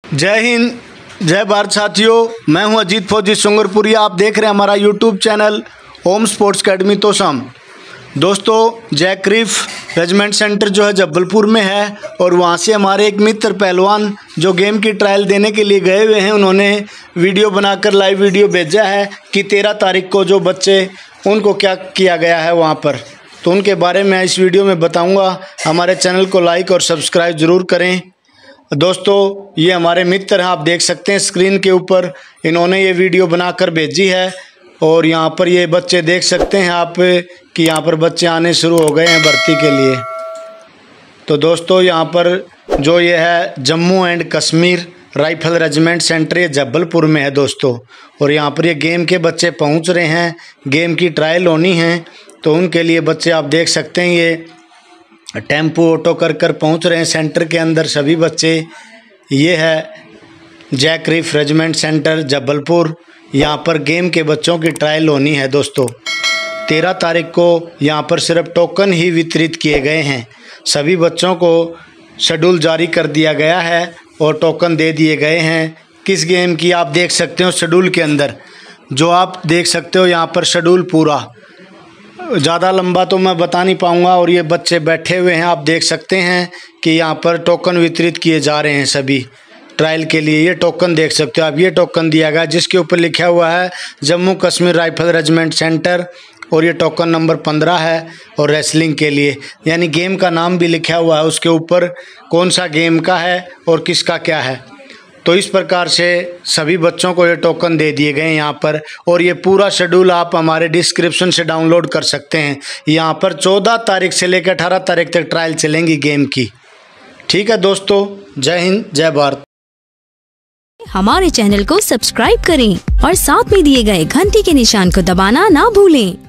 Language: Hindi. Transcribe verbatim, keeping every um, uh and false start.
जय हिंद, जय भारत साथियों। मैं हूं अजीत फौजी सुंगरपुरिया। आप देख रहे हैं हमारा YouTube channel Om sports academy तोसम। दोस्तों, जयक्रिफ रेजिमेंट सेंटर जो है जबलपुर में है और वहां से हमारे एक मित्र पहलवान जो गेम की ट्रायल देने के लिए गए हुए हैं, उन्होंने वीडियो बनाकर लाइव वीडियो भेजा है कि तेरह तारीख को जो बच्चे उनको क्या किया गया है वहां पर। तो उनके बारे में इस वीडियो में बताऊंगा। हमारे चैनल को लाइक और सब्सक्राइब ज़रूर करें। दोस्तों, ये हमारे मित्र हैं, आप देख सकते हैं स्क्रीन के ऊपर इन्होंने ये वीडियो बनाकर भेजी है। और यहाँ पर ये बच्चे देख सकते हैं आप कि यहाँ पर बच्चे आने शुरू हो गए हैं भर्ती के लिए। तो दोस्तों, यहाँ पर जो ये है Jammu and Kashmir rifle regiment centre, ये जबलपुर में है दोस्तों। और यहाँ पर ये गेम के बच्चे पहुँच रहे हैं, गेम की ट्रायल होनी है। तो उनके लिए बच्चे आप देख सकते हैं ये टेम्पो ऑटो कर कर पहुँच रहे हैं सेंटर के अंदर सभी बच्चे। ये है जयक्रिफ रेजिमेंट सेंटर जबलपुर। यहाँ पर गेम के बच्चों की ट्रायल होनी है दोस्तों। तेरह तारीख को यहाँ पर सिर्फ टोकन ही वितरित किए गए हैं। सभी बच्चों को शेड्यूल जारी कर दिया गया है और टोकन दे दिए गए हैं। किस गेम की आप देख सकते हो शेड्यूल के अंदर, जो आप देख सकते हो यहाँ पर शेड्यूल पूरा। ज़्यादा लंबा तो मैं बता नहीं पाऊँगा। और ये बच्चे बैठे हुए हैं, आप देख सकते हैं कि यहाँ पर टोकन वितरित किए जा रहे हैं सभी ट्रायल के लिए। ये टोकन देख सकते हो आप, ये टोकन दिया गया जिसके ऊपर लिखा हुआ है Jammu Kashmir rifle regiment centre. और ये टोकन नंबर पंद्रह है। और रेसलिंग के लिए यानी गेम का नाम भी लिखा हुआ है उसके ऊपर, कौन सा गेम का है और किसका क्या है। तो इस प्रकार से सभी बच्चों को ये टोकन दे दिए गए हैं यहाँ पर। और ये पूरा शेड्यूल आप हमारे डिस्क्रिप्शन से डाउनलोड कर सकते हैं। यहाँ पर चौदह तारीख से लेकर अठारह तारीख तक ट्रायल चलेंगी गेम की। ठीक है दोस्तों, जय हिंद, जय भारत। हमारे चैनल को सब्सक्राइब करें और साथ में दिए गए घंटी के निशान को दबाना ना भूलें।